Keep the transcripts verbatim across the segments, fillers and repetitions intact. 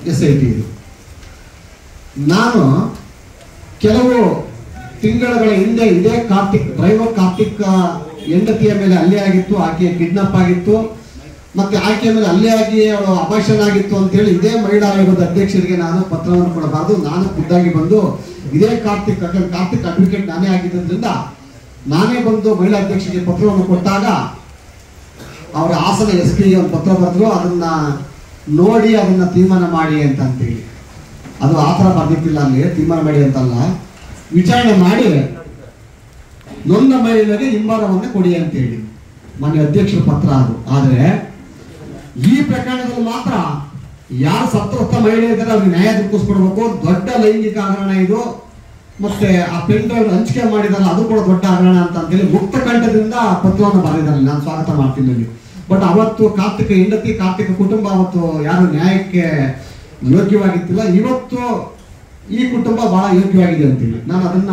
S I T. ನಾನು ಕೆಲವು ತಿಂಗಳುಗಳ ಹಿಂದೆ ಇದೇ ಕಾರ್ತಿಕ್ ಡ್ರೈವರ್ ಕಾರ್ತಿಕ್ ಹೆಂಡತಿಯ ಮೇಲೆ ಹಲ್ಲೆ ಆಗಿತ್ತು, ಆಕೆ ಕಿಡ್ನಾಪ್ ಆಗಿತ್ತು, ಮತ್ತೆ ಆಕೆಯ ಮೇಲೆ ಹಲ್ಲೆ ಆಗಿ ಅವಳು ಅಪಹರಣ ಆಗಿತ್ತು ಅಂತೇಳಿ ಇದೇ ಮಹಿಳಾ ಆಯೋಗದ ಅಧ್ಯಕ್ಷರಿಗೆ ನಾನು ಪತ್ರವನ್ನು ಕೊಡಬಾರ್ದು, ನಾನು ಖುದ್ದಾಗಿ ಬಂದು ಇದೇ ಕಾರ್ತಿಕ್ ಕಾರ್ತಿಕ್ ಅಡ್ವೊಕೇಟ್ ನಾನೇ ಆಗಿದ್ದರಿಂದ ನಾನೇ ಬಂದು ಮಹಿಳಾ ಅಧ್ಯಕ್ಷರಿಗೆ ಪತ್ರವನ್ನು ಕೊಟ್ಟಾಗ ಅವರ ಹಾಸನ ಎಸ್ ಪಿಗೆ ಒಂದು ಪತ್ರ ಬರೆದ್ರು, ಅದನ್ನ ನೋಡಿ ಅದನ್ನ ತೀರ್ಮಾನ ಮಾಡಿ ಅಂತ ಅಂತೇಳಿ. ಅದು ಆ ಥರ ಬರ್ದಿತ್ತಿಲ್ಲ, ಅಲ್ಲಿ ತೀರ್ಮಾನ ಮಾಡಿ ಅಂತಲ್ಲ, ವಿಚಾರಣೆ ಮಾಡಿ ನೊಂದ ಮಹಿಳೆಯರಿಗೆ ಹಿಂಬಾರವನ್ನು ಕೊಡಿ ಅಂತೇಳಿ ಮಾನ್ಯ ಅಧ್ಯಕ್ಷರ ಪತ್ರ ಅದು. ಆದರೆ ಈ ಪ್ರಕರಣದಲ್ಲಿ ಮಾತ್ರ ಯಾರು ಸತ್ತೋತ್ತ ಮಹಿಳೆ ಇದ್ದಾರೆ ಅವ್ರಿಗೆ ನ್ಯಾಯ ದೊರಕಿಸ್ಕೊಡ್ಬೇಕು. ದೊಡ್ಡ ಲೈಂಗಿಕ ಹಗರಣ ಇದು, ಮತ್ತೆ ಆ ಪೆನ್ ಡ್ರೈವ್ ಹಂಚಿಕೆ ಮಾಡಿದಾರಲ್ಲ ಅದು ಕೂಡ ದೊಡ್ಡ ಹಗರಣ ಅಂತ ಅಂತೇಳಿ ಮುಕ್ತ ಕಂಠದಿಂದ ಪತ್ರವನ್ನು ಬರೆದಿದ್ದಾರೆ. ನಾನು ಸ್ವಾಗತ ಮಾಡ್ತೀನಿ ಅಲ್ಲಿ. ಬಟ್ ಅವತ್ತು ಕಾರ್ತಿಕ ಹೆಂಡತಿ ಕಾರ್ತಿಕ ಕುಟುಂಬ ಅವತ್ತು ಯಾರು ನ್ಯಾಯಕ್ಕೆ ಯೋಗ್ಯವಾಗಿತ್ತಿಲ್ಲ, ಇವತ್ತು ಈ ಕುಟುಂಬ ಬಹಳ ಯೋಗ್ಯವಾಗಿದೆ ಅಂತೇಳಿ ನಾನು ಅದನ್ನ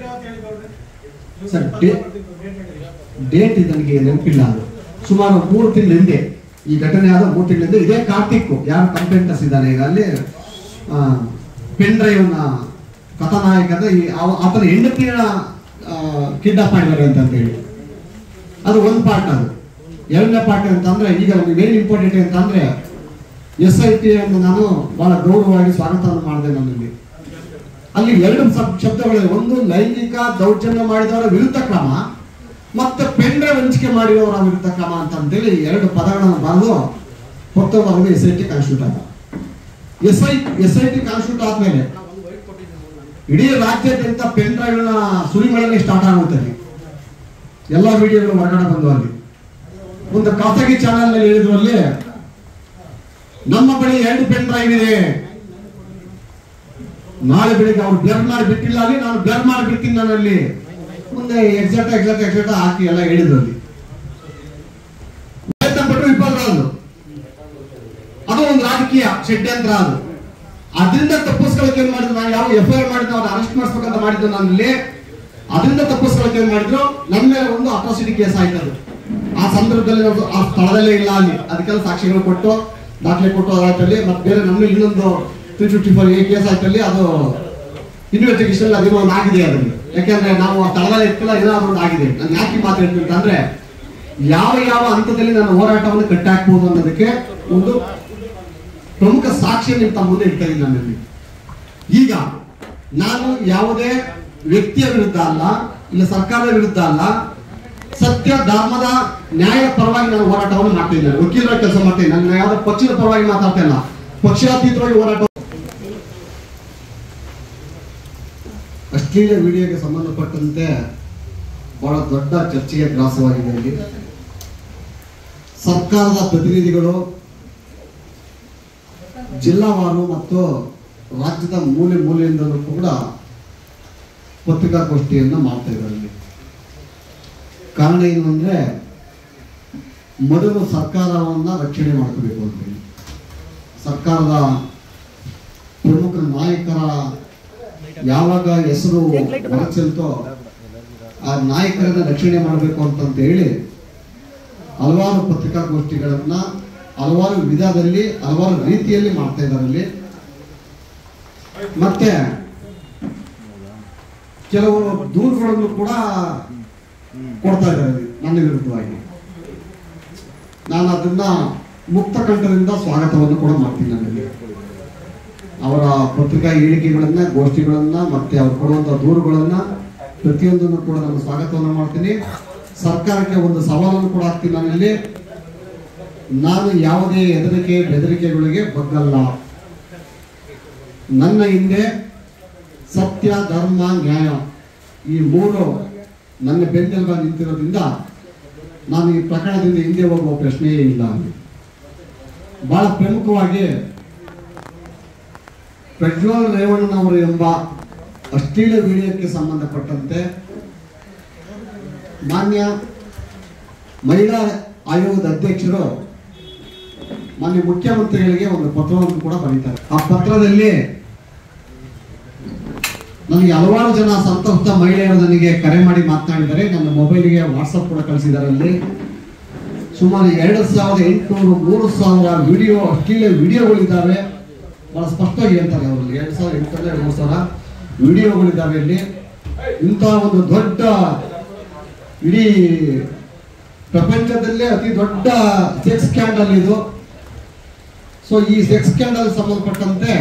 ಸರ್ ಡೇಟ್ ನನಗೆ ನೆನಪಿಲ್ಲ, ಅದು ಸುಮಾರು ಮೂರು ತಿಂಗಳ ಹಿಂದೆ ಈ ಘಟನೆ ಆದ ಮೂರು ತಿಂಗಳ ಹಿಂದೆ ಇದೇ ಕಾರ್ತಿಕ್ ಯಾರು ಕಂಪ್ಲೇಂಟರ್ಸ್ ಇದ್ದಾನೆ ಈಗ ಅಲ್ಲಿ ಪೆನ್ ಡ್ರೈವ್ ನ ಕಥಾನಾಯಕದ ಈ ಆತನ ಹೆಂಡತಿನ ಕಿಡ್ನಾಪ್ ಮಾಡಿದ್ದಾರೆ ಅಂತ ಹೇಳಿ ಅದು ಒಂದು ಪಾರ್ಟ್. ಅದು ಎರಡನೇ ಪಾರ್ಟ್ ಅಂತಂದ್ರೆ ಈಗ ನಮಗೆ ಮೇನ್ ಇಂಪಾರ್ಟೆಂಟ್ ಅಂತಂದ್ರೆ ಎಸ್ ಐ ಟಿ ಅನ್ನು ನಾನು ಬಹಳ ಗೌರವವಾಗಿ ಸ್ವಾಗತವನ್ನು ಮಾಡಿದೆ. ನನ್ನಲ್ಲಿ ಅಲ್ಲಿ ಎರಡು ಶಬ್ದಗಳಿವೆ, ಒಂದು ಲೈಂಗಿಕ ದೌರ್ಜನ್ಯ ಮಾಡಿದವರ ವಿರುದ್ಧ ಕ್ರಮ ಮತ್ತೆ ಪೆನ್ ಡ್ರೈವ್ ಹಂಚಿಕೆ ಮಾಡಿದವರ ವಿರುದ್ಧ ಕ್ರಮ ಅಂತ ಅಂತೇಳಿ ಎರಡು ಪದಗಳನ್ನು ಬರೆದು ಪತ್ರ ಬರೆದು ಎಸ್ ಐ ಟಿ ಕಾನ್ಸ್ಟಿಟ್ಯೂಟ್ ಆದ. S I S I T constitute ಆದ್ಮೇಲೆ ಇಡೀ ರಾಜ್ಯಾದ್ಯಂತ ಪೆನ್ ಡ್ರೈವ್ ನ ಸುರಿಮಳೆಗೆ ಸ್ಟಾರ್ಟ್ ಆಗುತ್ತದೆ. ಎಲ್ಲ ವಿಡಿಯೋಗಳು ಹೊರಗಡೆ ಬಂದು ಅಲ್ಲಿ ಒಂದು ಖಾಸಗಿ ಚಾನೆಲ್ ನಲ್ಲಿ ಹೇಳಿದ್ರಲ್ಲಿ ನಮ್ಮ ಬಳಿ ಎರಡು ಪೆನ್ ಡ್ರೈವ್ ಇದೆ, ನಾಳೆ ಬೆಳಿಗ್ಗೆ ಅವ್ರು ಬ್ಲರ್ ಮಾಡಿ ಬಿಟ್ಟಿಲ್ಲ ಅಲ್ಲಿ, ನಾನು ಬ್ಲರ್ ಮಾಡಿ ಬಿಡ್ತೀನಿ ನಾನಲ್ಲಿ ಮುಂದೆ ಎಕ್ಸಾಕ್ಟ್ ಎಕ್ಸಾಕ್ಟ್ ಎಕ್ಸಾಕ್ಟ್ ಹಾಕಿ ಎಲ್ಲ ಹೇಳಿದ್ರಲ್ಲಿ ಪಟ್ಟು ವಿಫಲರಾದ್ರು. ಅದು ಒಂದು ರಾಜಕೀಯ ಷಡ್ಯಂತ್ರ. ಅದು ಅದರಿಂದ ತಪ್ಪಿಸ್ಕೊಳ್ಳೋಕೆ ಏನ್ ಮಾಡಿದ್ರು, ನಾನು ಯಾವ ಎಫ್ ಐ ಆರ್ ಮಾಡಿದ್ರು ಅವ್ರು ಅರೆಸ್ಟ್ ಮಾಡಿಸ್ಬೇಕಂತ ಮಾಡಿದ್ರು ನಾನಲ್ಲಿ, ಅದರಿಂದ ತಪ್ಪಿಸ್ಕೊಳ್ಳೋಕೆ ಏನ್ ಮಾಡಿದ್ರು ನನ್ನ ಮೇಲೆ ಒಂದು ಅಟ್ರಾಸಿಟಿ ಕೇಸ್ ಆಯ್ತದು. ಆ ಸಂದರ್ಭದಲ್ಲಿ ಆ ಸ್ಥಳದಲ್ಲೇ ಇಲ್ಲ ಅಲ್ಲಿ, ಅದಕ್ಕೆಲ್ಲ ಸಾಕ್ಷಿಗಳು ಕೊಟ್ಟು ದಾಖಲೆ ಕೊಟ್ಟು ಅದಾಯ್ತಲ್ಲಿ ಮತ್ತೆ ಬೇರೆ ನಮ್ಮ ಇನ್ನೊಂದು three fifty four A case ಆಯ್ತಲ್ಲಿ ಅದು ಇನ್ವೆಸ್ಟಿಗೇಷನ್ ಅದೇನೋ ಒಂದು ಆಗಿದೆ ಅದರಲ್ಲಿ. ಯಾಕೆಂದ್ರೆ ನಾವು ಆ ಸ್ಥಳದಲ್ಲಿ ಇರ್ತಿಲ್ಲ, ಏನಾದ್ರು ಒಂದು ಆಗಿದೆ. ನಾನು ಯಾಕೆ ಮಾತಾಡ್ತೀನಿ ಅಂತಂದ್ರೆ ಯಾವ ಯಾವ ಹಂತದಲ್ಲಿ ನನ್ನ ಹೋರಾಟವನ್ನು ಕಟ್ಟಾಕ್ಬಹುದು ಅನ್ನೋದಕ್ಕೆ ಒಂದು ಪ್ರಮುಖ ಸಾಕ್ಷಿ ನಿಮ್ಮ ತಮ್ಮ ಮುಂದೆ ಇಡ್ತಾ ಇದ್ದೀನಿ ನನ್ನಲ್ಲಿ. ಈಗ ನಾನು ಯಾವುದೇ ವ್ಯಕ್ತಿಯ ವಿರುದ್ಧ ಅಲ್ಲ, ಇಲ್ಲ ಸರ್ಕಾರದ ವಿರುದ್ಧ ಅಲ್ಲ, ಸತ್ಯ ಧರ್ಮದ ನ್ಯಾಯ ಪರವಾಗಿ ನಾನು ಹೋರಾಟವನ್ನು ಮಾಡ್ತಾ ಇದ್ದೇನೆ, ವಕೀಲರ ಕೆಲಸ ಮಾಡ್ತಾ ಇದ್ದೇನೆ. ನಾನು ಯಾವುದೇ ಪಕ್ಷದ ಪರವಾಗಿ ಮಾತಾಡ್ತಾ ಇಲ್ಲ, ಪಕ್ಷಾತೀತವಾಗಿ ಹೋರಾಟ. ಅಶ್ಲೀಲ ವಿಡಿಯೋಗೆ ಸಂಬಂಧಪಟ್ಟಂತೆ ಬಹಳ ದೊಡ್ಡ ಚರ್ಚೆಗೆ ಗ್ರಾಸವಾಗಿದೆ. ಇಲ್ಲಿ ಸರ್ಕಾರದ ಪ್ರತಿನಿಧಿಗಳು ಜಿಲ್ಲಾವಾರು ಮತ್ತು ರಾಜ್ಯದ ಮೂಲೆ ಮೂಲೆಯಿಂದಲೂ ಕೂಡ ಪತ್ರಿಕಾಗೋಷ್ಠಿಯನ್ನು ಮಾಡ್ತಾ ಇದ್ದಾರೆ. ಕಾರಣ ಏನು ಅಂದ್ರೆ ಮೊದಲು ಸರ್ಕಾರವನ್ನ ರಕ್ಷಣೆ ಮಾಡ್ಕೋಬೇಕು ಅಂತೇಳಿ, ಸರ್ಕಾರದ ಪ್ರಮುಖ ನಾಯಕರ ಯಾವಾಗ ಹೆಸರು ಹೊರಚೆಲ್ತೋ ಆ ನಾಯಕರನ್ನ ರಕ್ಷಣೆ ಮಾಡಬೇಕು ಅಂತಂತ ಹೇಳಿ ಹಲವಾರು ಪತ್ರಿಕಾಗೋಷ್ಠಿಗಳನ್ನ ಹಲವಾರು ವಿಧದಲ್ಲಿ ಹಲವಾರು ರೀತಿಯಲ್ಲಿ ಮಾಡ್ತಾ ಇದ್ದಾರೆ ಅಲ್ಲಿ. ಮತ್ತೆ ಕೆಲವು ದೂರುಗಳನ್ನು ಕೂಡ ಕೊಡ್ತಾ ಇದ್ದಾರೆ ನನ್ನ ವಿರುದ್ಧವಾಗಿ. ನಾನು ಅದನ್ನ ಮುಕ್ತ ಕಂಠದಿಂದ ಸ್ವಾಗತವನ್ನು ಕೂಡ ಮಾಡ್ತೀನಿ. ನನಗೆ ಅವರ ಪತ್ರಿಕಾ ಹೇಳಿಕೆಗಳನ್ನ, ಗೋಷ್ಠಿಗಳನ್ನ, ಮತ್ತೆ ಅವ್ರು ಕೊಡುವಂತಹ ದೂರುಗಳನ್ನ ಪ್ರತಿಯೊಂದನ್ನು ಕೂಡ ನಾನು ಸ್ವಾಗತವನ್ನು ಮಾಡ್ತೀನಿ. ಸರ್ಕಾರಕ್ಕೆ ಒಂದು ಸವಾಲನ್ನು ಕೂಡ ಹಾಕ್ತೀನಿ. ನಾನಲ್ಲಿ ನಾನು ಯಾವುದೇ ಹೆದರಿಕೆ ಬೆದರಿಕೆಗಳಿಗೆ ಬಗ್ಗಲ್ಲ. ನನ್ನ ಹಿಂದೆ ಸತ್ಯ, ಧರ್ಮ, ನ್ಯಾಯ ಈ ಮೂರು ನನ್ನ ಬೆನ್ನೆಲುಬ ನಿಂತಿರೋದ್ರಿಂದ ನಾನು ಈ ಪ್ರಕರಣದಿಂದ ಹಿಂದೆ ಹೋಗುವ ಪ್ರಶ್ನೆಯೇ ಇಲ್ಲ. ಬಹಳ ಪ್ರಮುಖವಾಗಿ ಪ್ರಜ್ವಲ್ ರೇವಣ್ಣನವರು ಎಂಬ ಅಶ್ಲೀಲ ವಿಡಿಯೋಕ್ಕೆ ಸಂಬಂಧಪಟ್ಟಂತೆ ಮಾನ್ಯ ಮಹಿಳಾ ಆಯೋಗದ ಅಧ್ಯಕ್ಷರು ಮಾನ್ಯ ಮುಖ್ಯಮಂತ್ರಿಗಳಿಗೆ ಒಂದು ಪತ್ರವನ್ನು ಕೂಡ ಬರೀತಾರೆ. ಆ ಪತ್ರದಲ್ಲಿ ನನಗೆ ಹಲವಾರು ಜನ ಸಂತಪ್ತ ಮಹಿಳೆಯರು ನನಗೆ ಕರೆ ಮಾಡಿ ಮಾತನಾಡಿದ್ದಾರೆ. ನನ್ನ ಮೊಬೈಲಿಗೆ ವಾಟ್ಸಪ್ ಕೂಡ ಕಳಿಸಿದ್ದಾರೆ. ಅಲ್ಲಿ ಸುಮಾರು ಎರಡು ಸಾವಿರದ ಎಂಟುನೂರು ಮೂರು ಸಾವಿರ ವಿಡಿಯೋ ಅಶ್ಲೀಲ ವಿಡಿಯೋಗಳಿದ್ದಾವೆ. ಬಹಳ ಸ್ಪಷ್ಟವಾಗಿ ಹೇಳ್ತಾರೆ ಅವರಲ್ಲಿ. ಎರಡ್ ಸಾವಿರದ ಎಂಟರಲ್ಲಿ ಎರಡು ಮೂರು ಸಾವಿರ ವಿಡಿಯೋಗಳಿದ್ದಾವೆ ಇಲ್ಲಿ. ಇಂಥ ಒಂದು ದೊಡ್ಡ ಇಡೀ ಪ್ರಪಂಚದಲ್ಲೇ ಅತಿ ದೊಡ್ಡ ಸೆಕ್ಸ್ ಸ್ಕ್ಯಾಂಡಲ್ ಇದು. ಸೊ ಈ ಸೆಕ್ಸ್ ಸ್ಕ್ಯಾಂಡಲ್ ಸಂಬಂಧಪಟ್ಟಂತೆ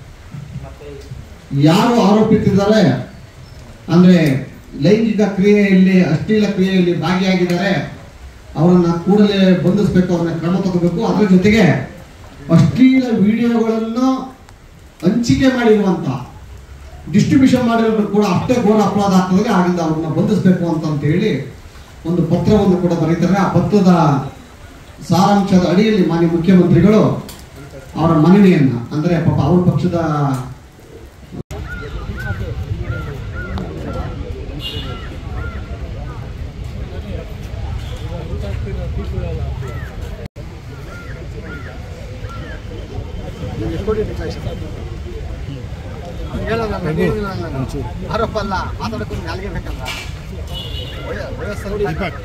ಯಾರು ಆರೋಪಿಸಿದ್ದಾರೆ ಅಂದ್ರೆ ಲೈಂಗಿಕ ಕ್ರಿಯೆಯಲ್ಲಿ ಅಶ್ಲೀಲ ಕ್ರಿಯೆಯಲ್ಲಿ ಭಾಗಿಯಾಗಿದ್ದಾರೆ ಅವರನ್ನ ಕೂಡಲೇ ಬಂಧಿಸಬೇಕು, ಅವ್ರನ್ನ ಕ್ರಮ ತಗೋಬೇಕು. ಅದರ ಜೊತೆಗೆ ಅಶ್ಲೀಲ ವಿಡಿಯೋಗಳನ್ನು ಹಂಚಿಕೆ ಮಾಡಿರುವಂತ ಡಿಸ್ಟ್ರಿಬ್ಯೂಷನ್ ಮಾಡಿರೋರು ಕೂಡ ಅಷ್ಟೇ ಘೋರ ಅಪರಾಧ ಆಗ್ತದೆ, ಆಗಿಂದ ಅವ್ರನ್ನ ಬಂಧಿಸಬೇಕು ಅಂತ ಹೇಳಿ ಒಂದು ಪತ್ರವನ್ನು ಕೂಡ ಬರೀತಾರೆ. ಆ ಪತ್ರದ ಸಾರಾಂಶದ ಅಡಿಯಲ್ಲಿ ಮಾನ್ಯ ಮುಖ್ಯಮಂತ್ರಿಗಳು ಅವರ ಮನವಿಯನ್ನ ಅಂದ್ರೆ ಪಾಪ ಅವ್ರ ಪಕ್ಷದ ಆರೋಪ ಅಲ್ಲ ಮಾತಾಡಕ್ಕೆ ನಾಲ್ಗೆ ಬೇಕಲ್ಲ.